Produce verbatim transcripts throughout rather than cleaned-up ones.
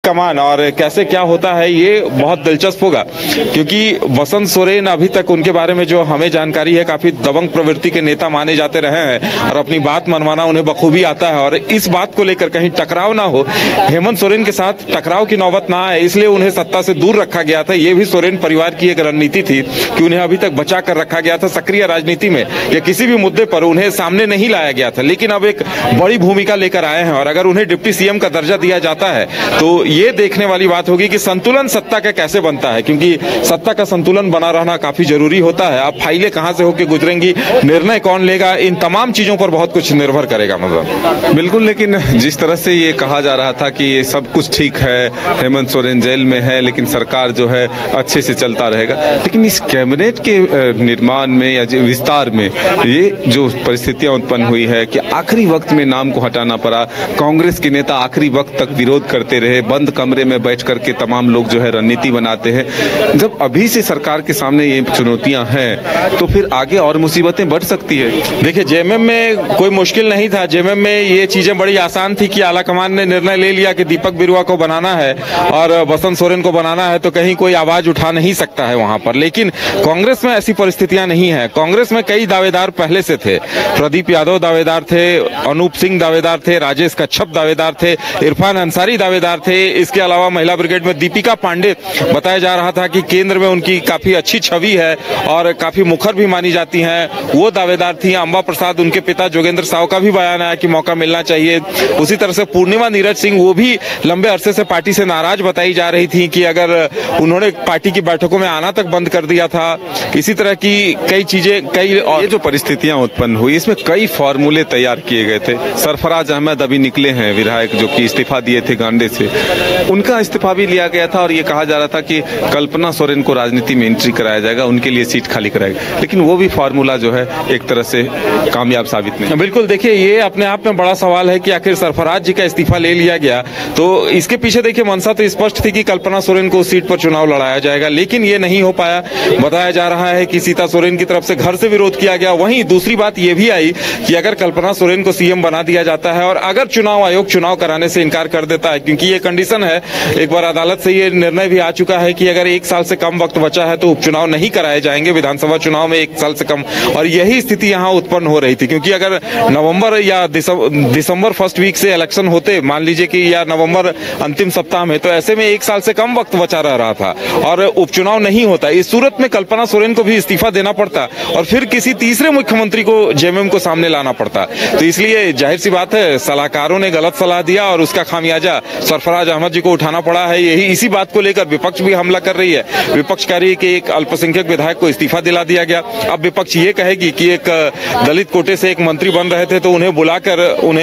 कमान और कैसे क्या होता है ये बहुत दिलचस्प होगा, क्योंकि वसंत सोरेन अभी तक उनके बारे में जो हमें जानकारी है काफी दबंग प्रवृत्ति के नेता माने जाते रहे हैं और अपनी बात मनवाना उन्हें बखूबी आता है। और इस बात को लेकर कहीं टकराव ना हो, हेमंत सोरेन के साथ टकराव की नौबत ना आए, इसलिए उन्हें सत्ता से दूर रखा गया था। ये भी सोरेन परिवार की एक रणनीति थी कि उन्हें अभी तक बचा कर रखा गया था सक्रिय राजनीति में, या किसी भी मुद्दे पर उन्हें सामने नहीं लाया गया था। लेकिन अब एक बड़ी भूमिका लेकर आए हैं और अगर उन्हें डिप्टी सीएम का दर्जा दिया जाता है तो ये देखने वाली बात होगी कि संतुलन सत्ता का कैसे बनता है, क्योंकि सत्ता का संतुलन बना रहना काफी जरूरी होता है। अब फाइलें कहां से होकर गुजरेंगी, निर्णय कौन लेगा, इन तमाम चीजों पर बहुत कुछ निर्भर करेगा। मतलब बिल्कुल, लेकिन जिस तरह से ये कहा जा रहा था कि ये सब कुछ ठीक है, हेमंत सोरेन जेल में है लेकिन सरकार जो है अच्छे से चलता रहेगा, लेकिन इस कैबिनेट के निर्माण में या विस्तार में ये जो परिस्थितियां उत्पन्न हुई है कि आखिरी वक्त में नाम को हटाना पड़ा, कांग्रेस के नेता आखिरी वक्त तक विरोध करते रहे, बंद कमरे में बैठ करके तमाम लोग जो है रणनीति बनाते हैं। जब अभी से सरकार के सामने ये चुनौतियां हैं तो फिर आगे और मुसीबतें बढ़ सकती है। देखिए, जेएमएम में कोई मुश्किल नहीं था। जेएमएम में ये चीजें बड़ी आसान थी कि आला कमान ने निर्णय ले लिया कि दीपक बिरुआ को बनाना है और वसंत सोरेन को बनाना है, तो कहीं कोई आवाज उठा नहीं सकता है वहां पर। लेकिन कांग्रेस में ऐसी परिस्थितियां नहीं है। कांग्रेस में कई दावेदार पहले से थे। प्रदीप यादव दावेदार थे, अनूप सिंह दावेदार थे, राजेश कच्छप दावेदार थे, इरफान अंसारी दावेदार थे। इसके अलावा महिला ब्रिगेड में दीपिका पांडे बताया जा रहा था कि केंद्र में उनकी काफी अच्छी छवि है और काफी मुखर भी मानी जाती हैं, वो दावेदार थी। अंबा प्रसाद, उनके पिता जोगेंद्र साहू का भी बयान आया कि मौका मिलना चाहिए। उसी तरह से पूर्णिमा नीरज सिंह, वो भी लंबे अरसे से पार्टी से नाराज बताई जा रही थी कि अगर उन्होंने पार्टी की बैठकों में आना तक बंद कर दिया था। इसी तरह की कई चीजें, कई और ये जो परिस्थितियां उत्पन्न हुई इसमें कई फॉर्मूले तैयार किए गए थे। सरफराज अहमद अभी निकले हैं विधायक, जो कि इस्तीफा दिए थे गांडे से, उनका इस्तीफा भी लिया गया था और ये कहा जा रहा था कि कल्पना सोरेन को राजनीति में एंट्री कराया जाएगा, उनके लिए सीट खाली कराएगा, लेकिन वो भी फार्मूला जो है एक तरह से कामयाब साबित नहीं। बिल्कुल, देखिए ये अपने आप में बड़ा सवाल है कि आखिर सरफराज जी का इस्तीफा ले लिया गया, तो इसके पीछे देखिए मंशा तो स्पष्ट थी कि कल्पना सोरेन को उस सीट पर चुनाव लड़ाया जाएगा, लेकिन ये नहीं हो पाया। बताया जा रहा है कि सीता सोरेन की तरफ से घर से विरोध किया गया। वहीं दूसरी बात ये भी आई कि अगर कल्पना सोरेन को सीएम बना दिया जाता है और अगर चुनाव आयोग चुनाव कराने से इनकार कर देता है, क्योंकि ये कंडीशन है, एक बार अदालत से ये निर्णय भी आ चुका है कि अगर एक साल से कम वक्त बचा है तो उपचुनाव नहीं कराए जाएंगे विधानसभा चुनाव में एक साल से कम। और यही स्थिति यहाँ उत्पन्न हो रही थी, क्योंकि अगर नवंबर या दिसंबर फर्स्ट वीक से इलेक्शन होते, मान लीजिए कि या नवंबर अंतिम सप्ताह में, तो ऐसे में एक साल से कम वक्त बचा रह रहा था और उपचुनाव नहीं होता। इस सूरत में कल्पना सोरेन को भी इस्तीफा देना पड़ता और फिर किसी तीसरे मुख्यमंत्री को जेएमएम को सामने लाना पड़ता। तो इसलिए जाहिर सी बात है, सलाहकारों ने गलत सलाह दिया और उसका खामियाजा सरफराज अहमद जी को उठाना पड़ा है। यही इसी बात को लेकर विपक्ष भी हमला कर रही है। विपक्ष कह रही है कि एक अल्पसंख्यक विधायक को इस्तीफा दिला दिया गया। अब विपक्ष ये कहेगी कि एक दलित कोटे से एक मंत्री बन रहे थे तो उन्हें बुलाकर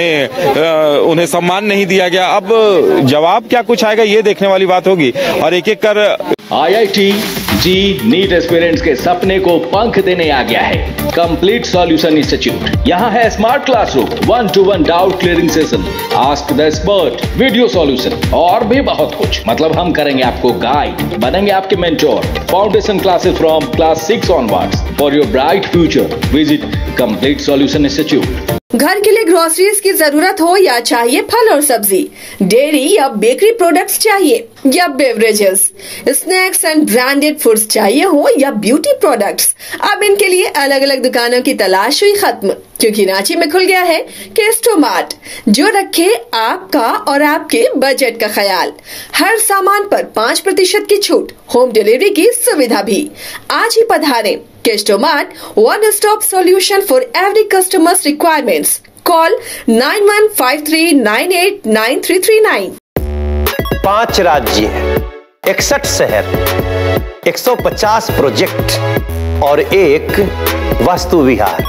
उन्हें उन्हें सम्मान नहीं दिया गया। अब जवाब क्या कुछ आएगा ये देखने वाली बात होगी। और एक एक कर आईआईटी जी नीट एस्पिरेंट्स के सपने को पंख देने आ गया है कंप्लीट सॉल्यूशन इंस्टीट्यूट। यहाँ है smart classroom, one to one doubt clearing session, ask the expert, video solution और भी बहुत कुछ। मतलब हम करेंगे आपको गाइड, बनेंगे आपके mentor. Foundation classes from class six onwards for your bright future. Visit complete solution institute. घर के लिए ग्रोसरीज की जरूरत हो या चाहिए फल और सब्जी, डेयरी या बेकरी प्रोडक्ट्स चाहिए या beverages, snacks and branded foods चाहिए हो या ब्यूटी प्रोडक्ट्स, अब इनके लिए अलग अलग दुकानों की तलाश हुई खत्म, क्योंकि रांची में खुल गया है केस्टोमार्ट, जो रखे आपका और आपके बजट का ख्याल। हर सामान पर पाँच प्रतिशत की छूट, होम डिलीवरी की सुविधा भी। आज ही पधारें Kestomart, one stop solution for every customers requirements. Call nine one five three nine eight nine three three nine. पांच राज्य, इकसठ शहर, एक सौ पचास प्रोजेक्ट और एक वास्तु विहार।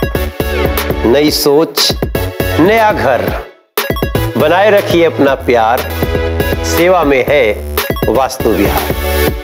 नई सोच, नया घर, बनाए रखिए अपना प्यार, सेवा में है वास्तु विहार।